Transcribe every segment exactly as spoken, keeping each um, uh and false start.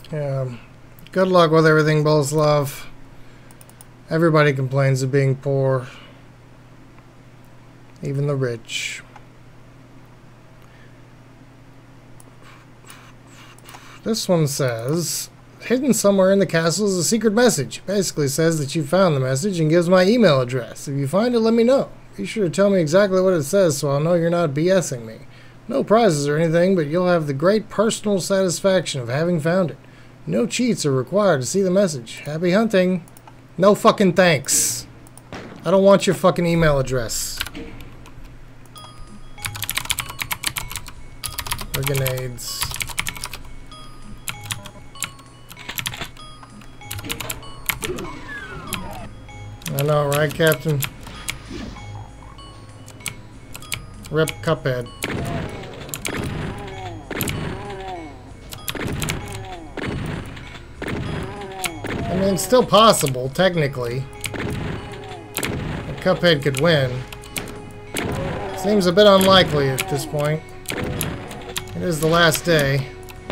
Yeah. Good luck with everything, Boleslav. Everybody complains of being poor. Even the rich. This one says, hidden somewhere in the castle is a secret message. It basically says that you found the message and gives my email address. If you find it, let me know. Be sure to tell me exactly what it says so I'll know you're not BSing me. No prizes or anything, but you'll have the great personal satisfaction of having found it. No cheats are required to see the message. Happy hunting. No fucking thanks. I don't want your fucking email address. Or grenades. I know, right, Captain? Rip Cuphead. I mean, it's still possible, technically. That Cuphead could win. Seems a bit unlikely at this point. It is the last day.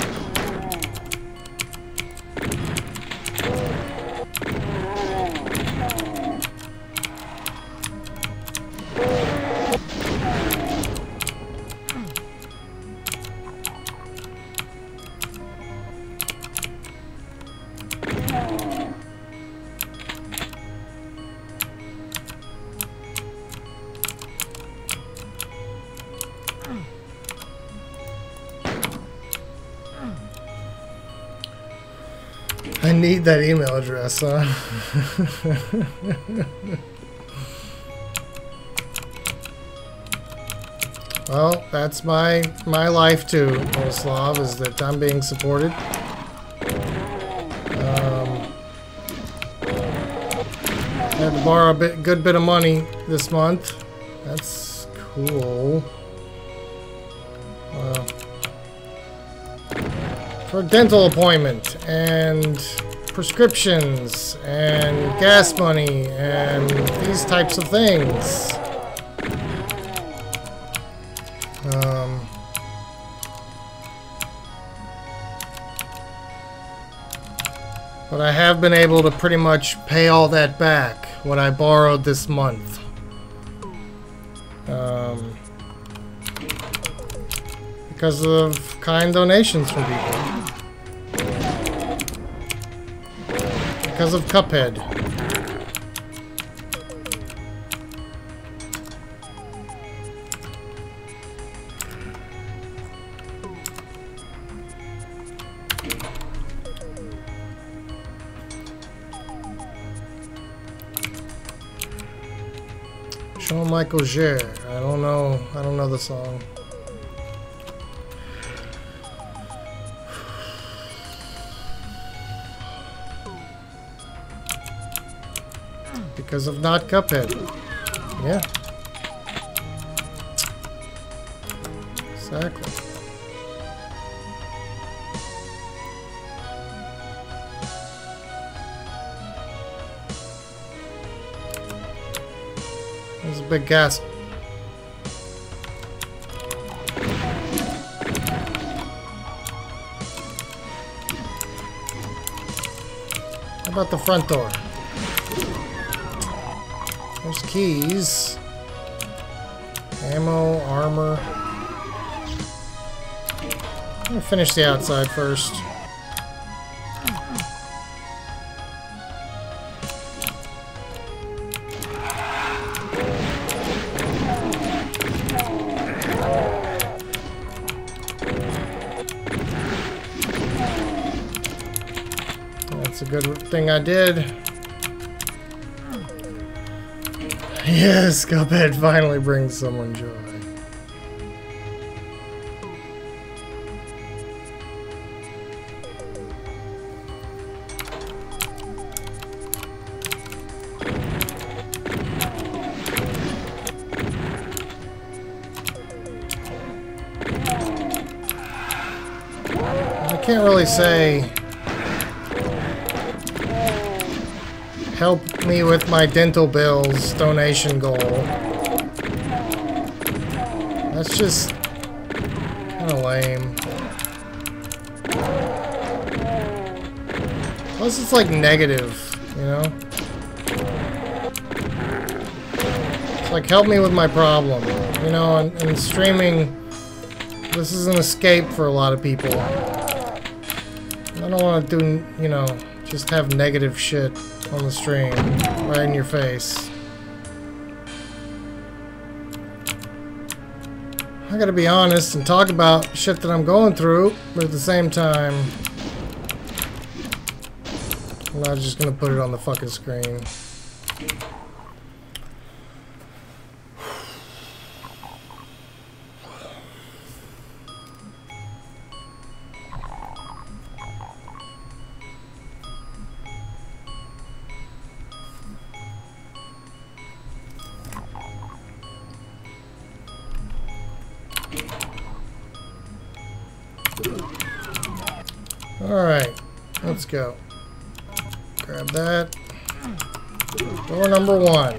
I need that email address, huh? Well, that's my my life too, Boleslav, is that I'm being supported. Um, I had to borrow a bit, good bit of money this month. That's cool. Well, for a dental appointment and prescriptions and gas money and these types of things. Um, but I have been able to pretty much pay all that back, what I borrowed this month. Um, because of kind donations from people. Because of Cuphead. Jean-Michel Jarre. I don't know. I don't know the song. Because of not Cuphead. Yeah. Exactly. There's a big gasp. How about the front door? There's keys. Ammo, armor. I'm gonna finish the outside first. That's a good thing I did. Yes, Cuphead finally brings someone joy. I can't really say help me with my dental bills donation goal. That's just kind of lame. Plus it's like negative, you know? It's like help me with my problem. You know, and, and streaming, this is an escape for a lot of people. I don't want to do, you know, just have negative shit on the stream right in your face. I gotta be honest and talk about shit that I'm going through, but at the same time, I'm not just gonna put it on the fucking screen. Alright, let's go. Grab that. Door number one.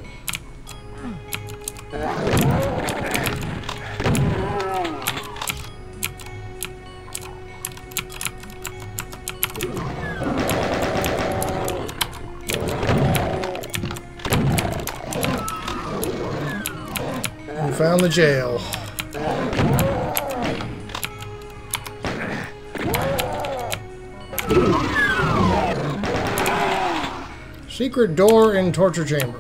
We found the jail. Secret door in torture chamber.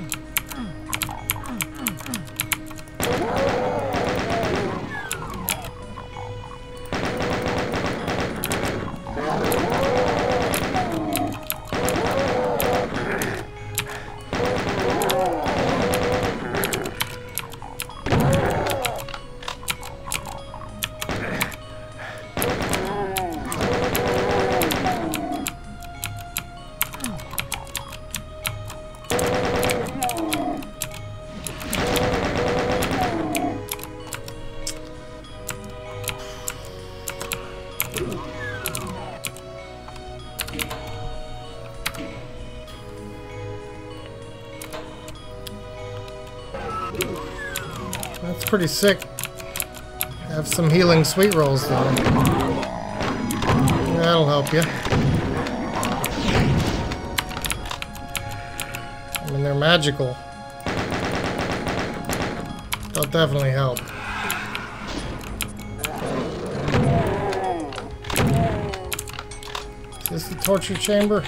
That's pretty sick. Have some healing sweet rolls though. That'll help you. I mean, they're magical. That'll definitely help. Is this the torture chamber?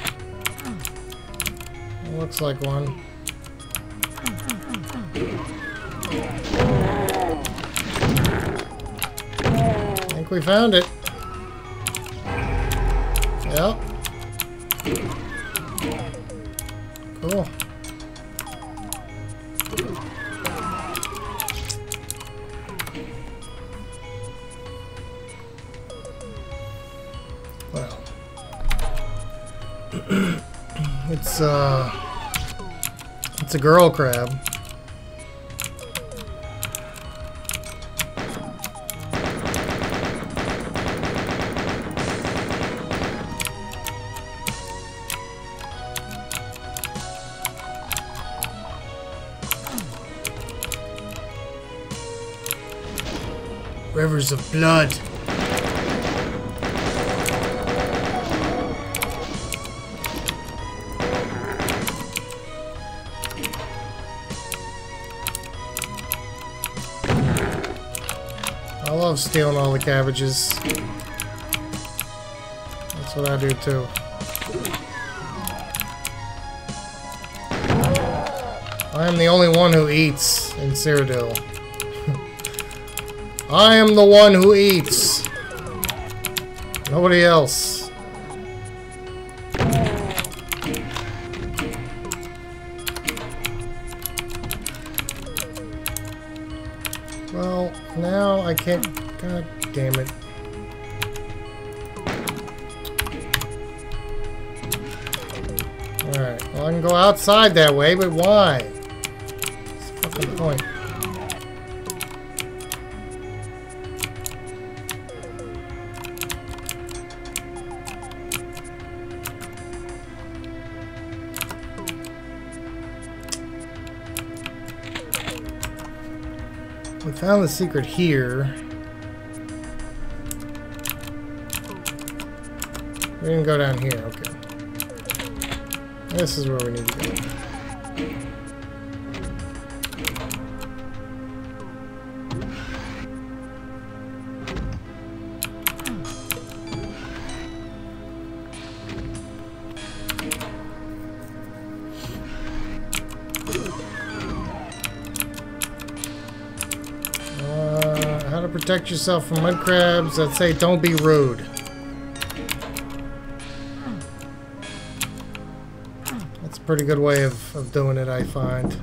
It looks like one. I think we found it. Yep. Cool. Well. It's uh it's a girl crab. Rivers of blood. I love stealing all the cabbages. That's what I do too. I am the only one who eats in Cyrodiil. I am the one who eats. Nobody else. Well, now I can't. God damn it. Alright, well I can go outside that way, but why? What's the fucking point? We found the secret here. We didn't go down here, okay. This is where we need to go. Uh, how to protect yourself from mud crabs? I'd say don't be rude. Pretty good way of, of doing it, I find.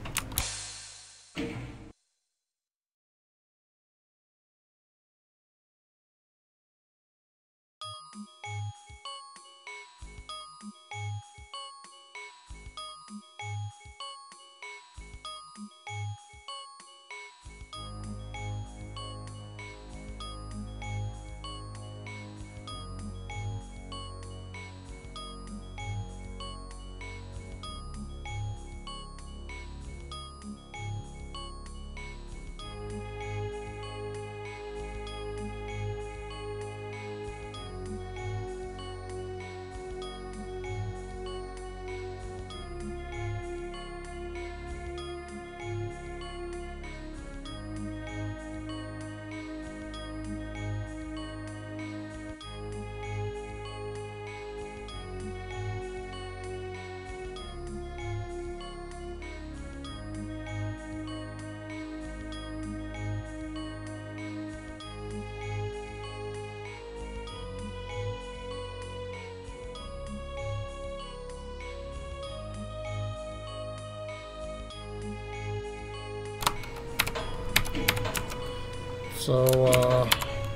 So, uh,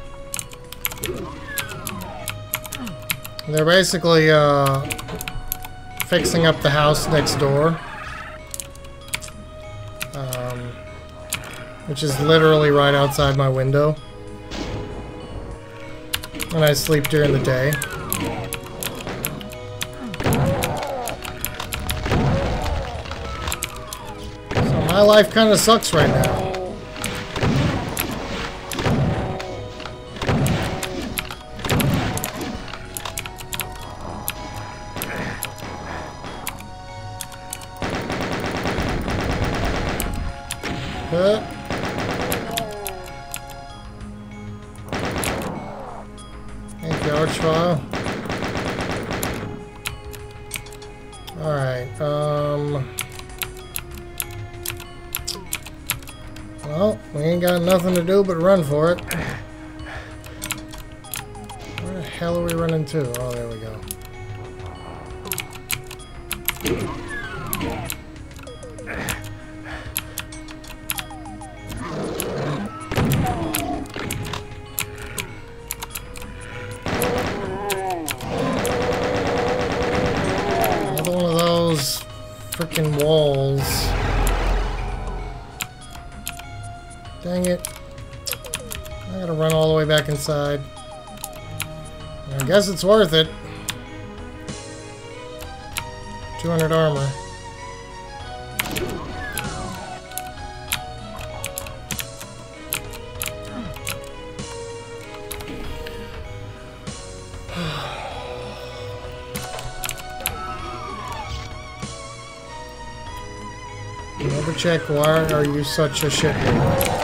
they're basically, uh, fixing up the house next door. Um, which is literally right outside my window. And I sleep during the day. So my life kind of sucks right now. Huh? Thank you, Archvile. Alright, um... well, we ain't got nothing to do but run for it. Where the hell are we running to? Oh, there we go. Freaking walls. Dang it. I gotta run all the way back inside. I guess it's worth it. two hundred armor. Never check, why are you such a shithead?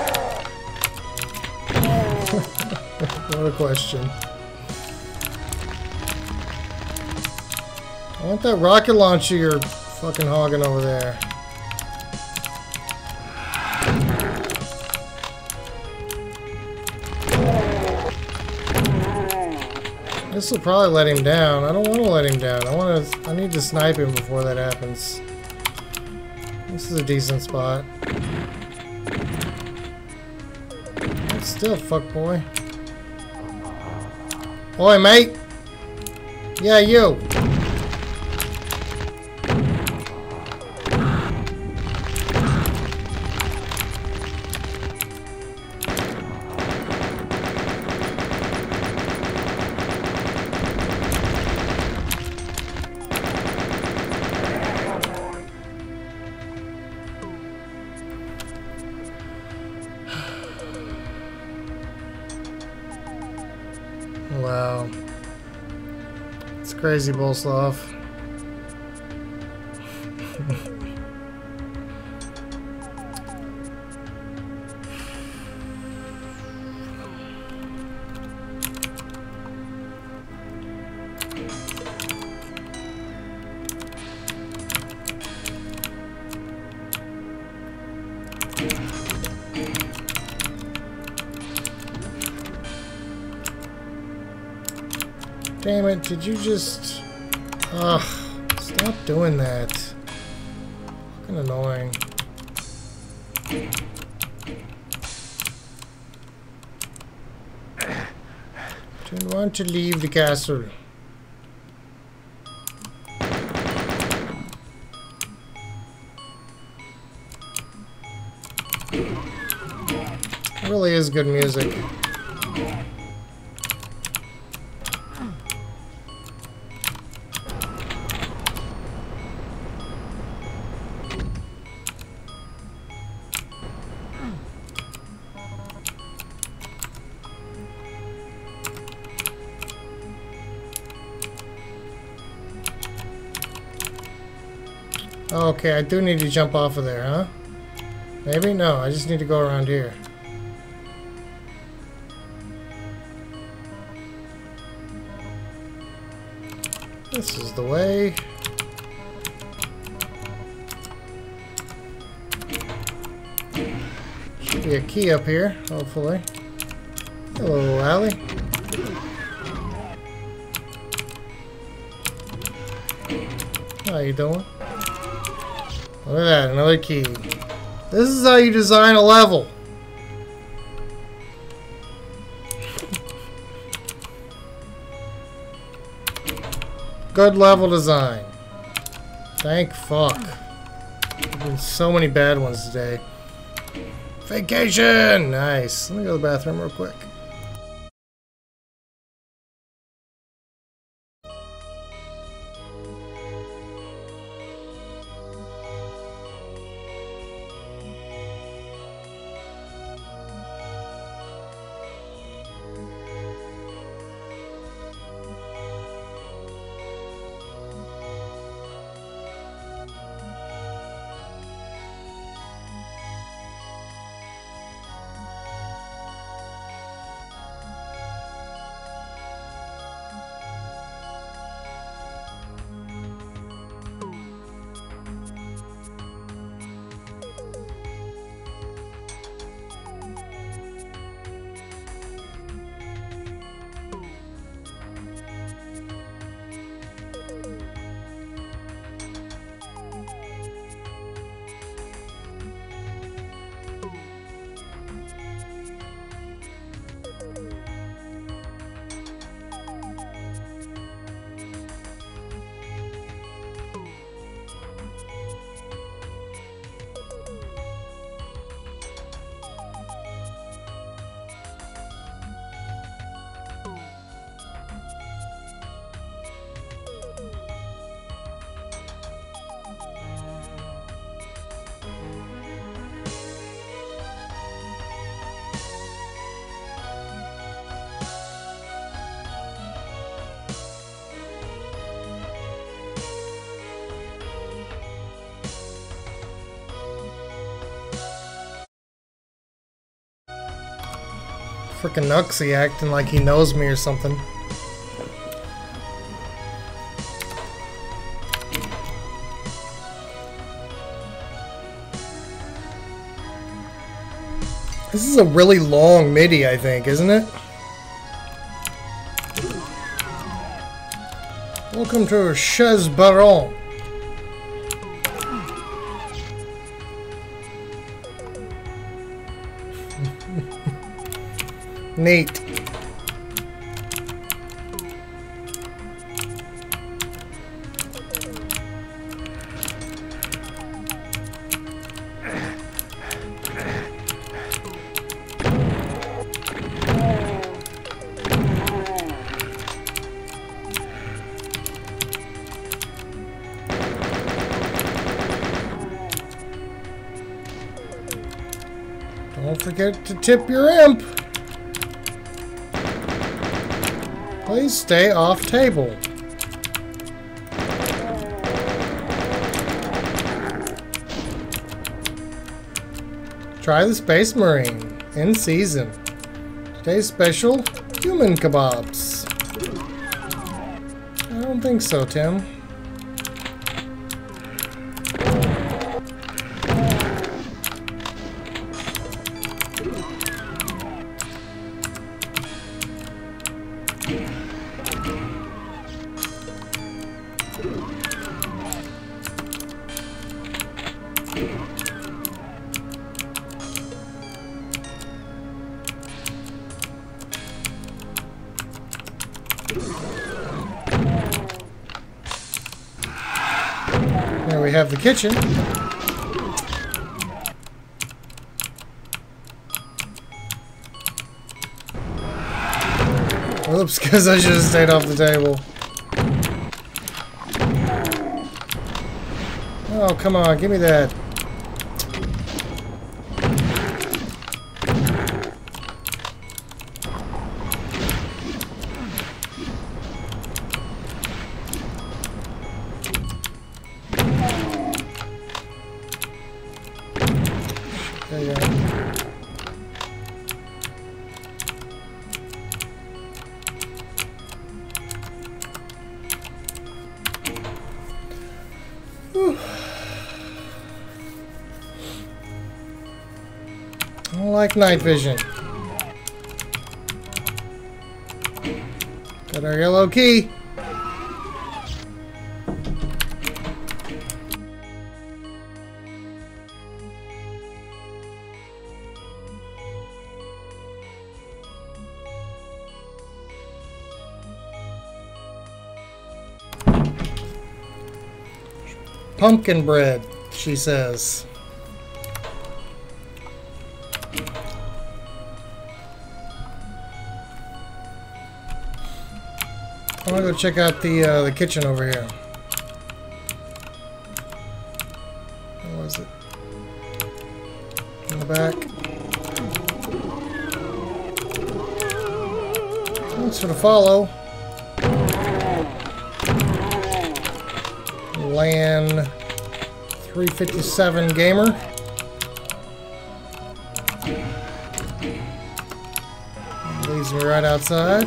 What a question. I want that rocket launcher you're fucking hogging over there. This will probably let him down. I don't want to let him down. I want to. I need to snipe him before that happens. This is a decent spot. But still, fuck boy. Oi, mate. Yeah, you. Wow. It's crazy, Bolslav. Damn it, did you just... Ugh, stop doing that. Fucking annoying. Don't want to leave the castle. It really is good music. Okay, I do need to jump off of there, huh? Maybe? No, I just need to go around here. This is the way. Should be a key up here, hopefully. Hello, Allie. How you doing? Look at that, another key. This is how you design a level. Good level design. Thank fuck. There's been so many bad ones today. Vacation! Nice. Let me go to the bathroom real quick. Frickin' Nuxie acting like he knows me or something. This is a really long MIDI, I think, isn't it? Welcome to Chez Baron. Neat. Don't forget to tip your imp. Please stay off table. Try the Space Marine. In season. Today's special, human kebabs. I don't think so, Tim. There we have the kitchen. Oops, because I should have stayed off the table. Oh, come on, give me that. There you go. Whew. I don't like night vision. Got our yellow key. Pumpkin bread, she says. I want to go check out the uh, the kitchen over here. What was it? In the back. Thanks for the follow. LAN three fifty-seven gamer. Leaves me right outside.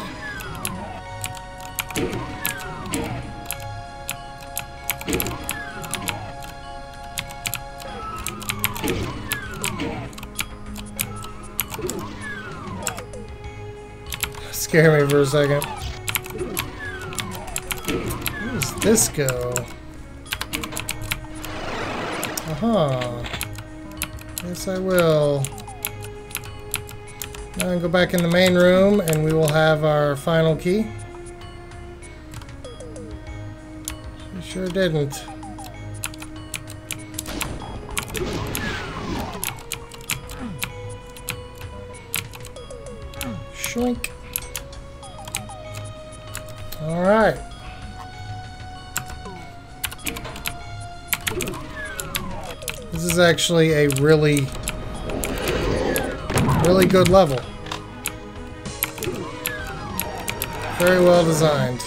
Scare me for a second. Where does this go? Aha. Yes, I will. Now I can go back in the main room and we will have our final key. She sure didn't. Shoink. All right. This is actually a really, really good level. Very well designed.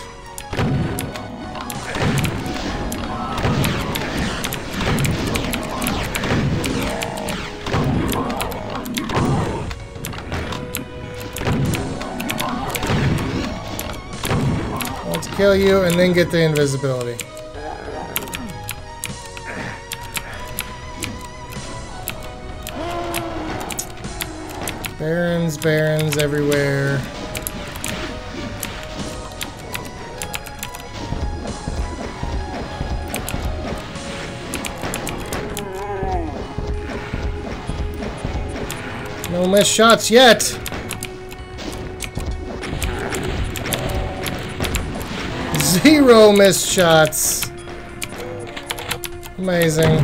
Let's kill you and then get the invisibility. Barons, barons everywhere. No missed shots yet. Zero missed shots. Amazing.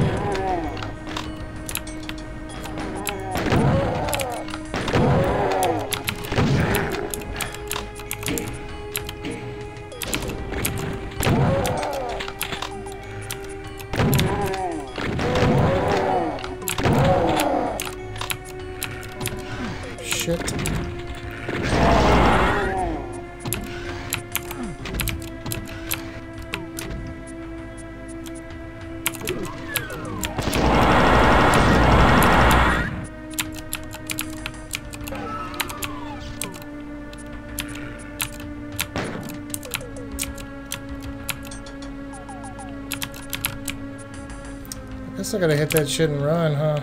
Shit. Guess I gotta hit that shit and run, huh?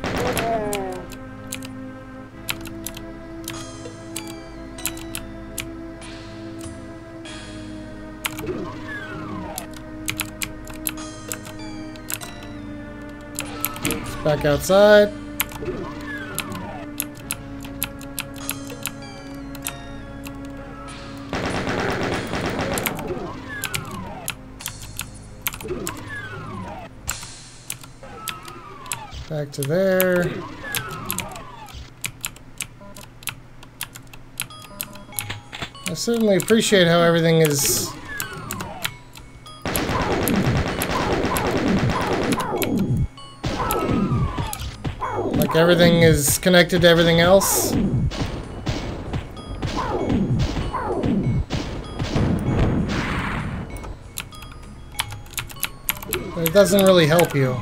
Back outside. Back to there. I certainly appreciate how everything is like everything is connected to everything else. But it doesn't really help you.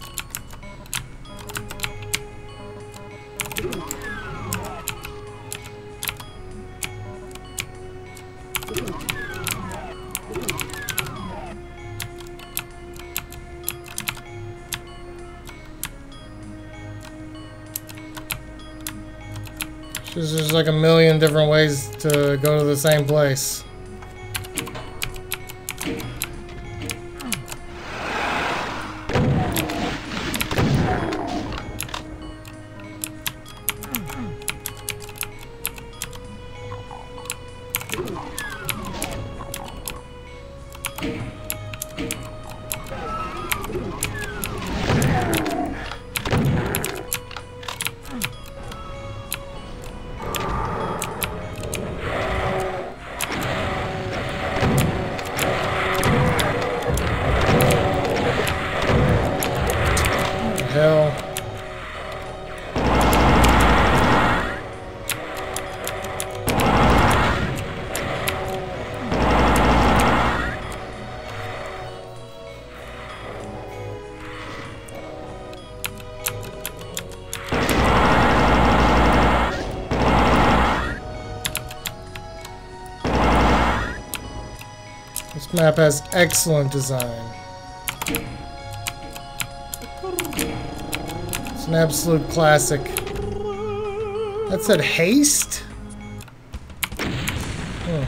There's just like a million different ways to go to the same place. Hell. This map has excellent design. An absolute classic. That said haste? Hmm.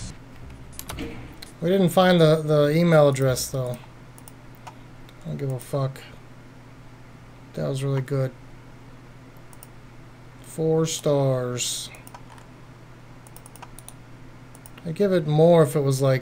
We didn't find the, the email address though. I don't give a fuck. That was really good. Four stars. I'd give it more if it was like